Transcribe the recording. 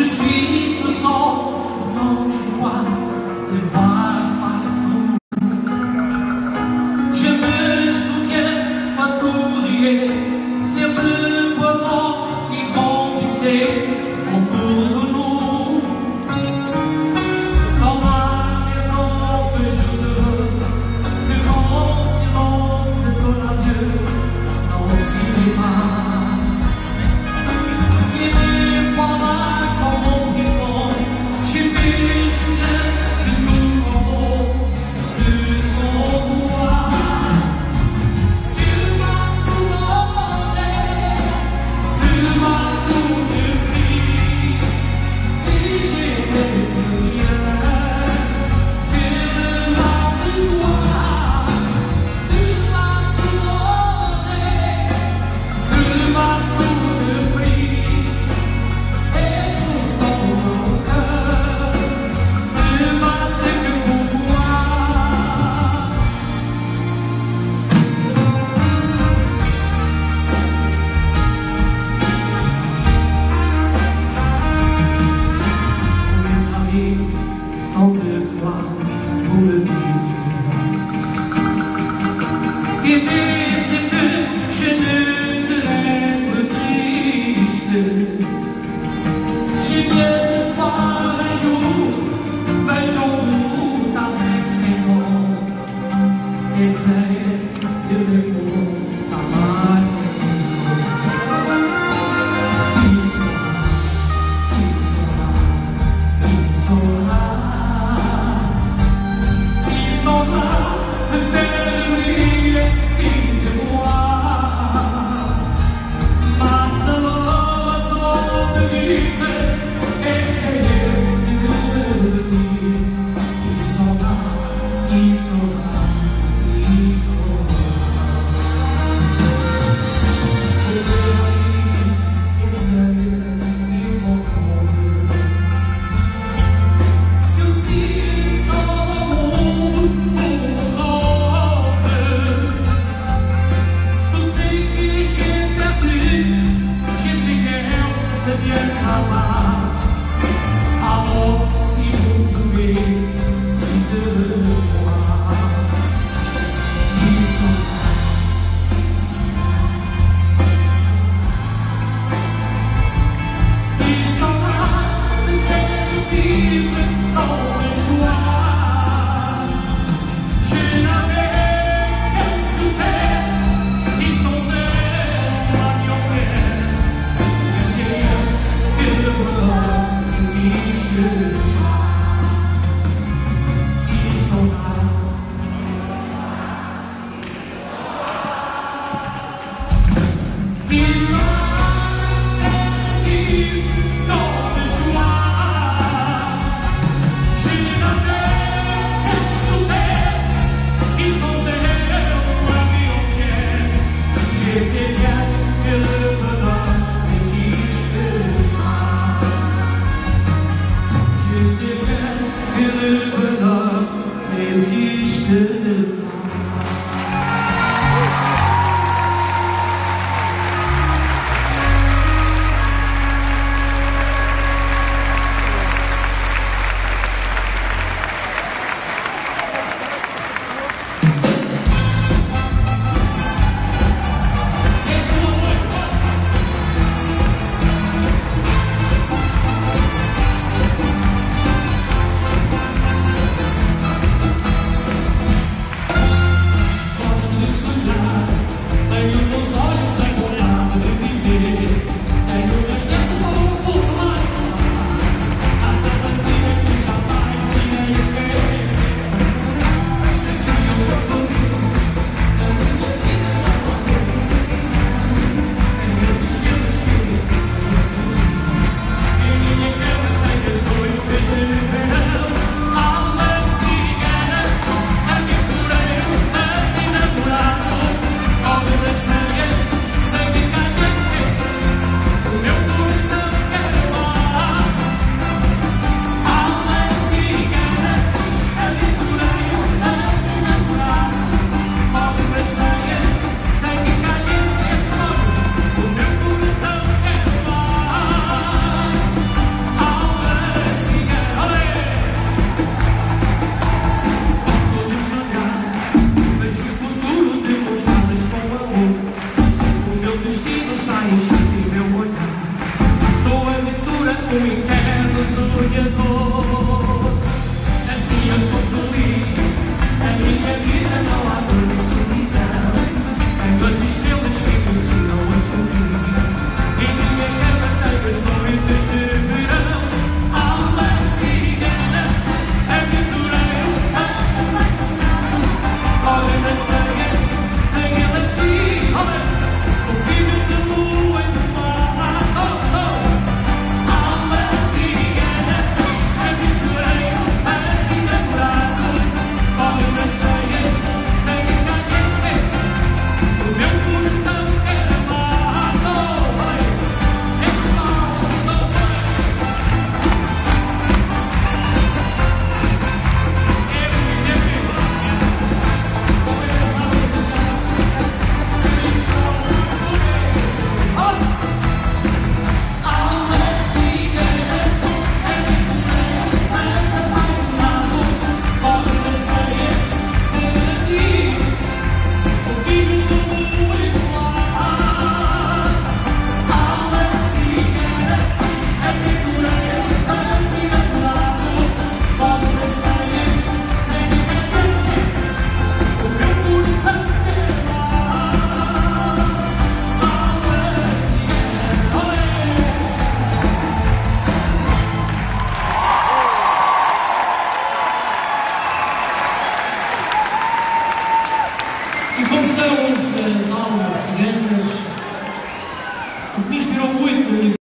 Je suis tout seul, pourtant je crois te voir partout. Je me souviens quand tu riais, c'est le bonheur qui grandissait autour de nous. Dans la maison de jours heureux, le grand silence de ton adieu n'en finit pas. Tant de fois, vous le dites. Rêver, c'est que je ne serai plus triste. J'ai bien de voir un jour avec raison. Essaye de répondre à ma question. He saw eterno sonhador. Assim eu sou feliz, na minha vida não há dor nem solidão. Tenho as estrelas que me ensinam a sorrir. Em minha cama tenho as noites de verão. Alma cigana, aventureiro, apaixonado. Olha nas feias, sem ele aqui. Olha, sou filho de lua e de mar. Oh, oh. Alma cigana, aventureiro, assim namorado. Olha nas feias, sem ele aqui. O meu coração quer amar. Oh, olha, é só e como estão os das almas ciganas?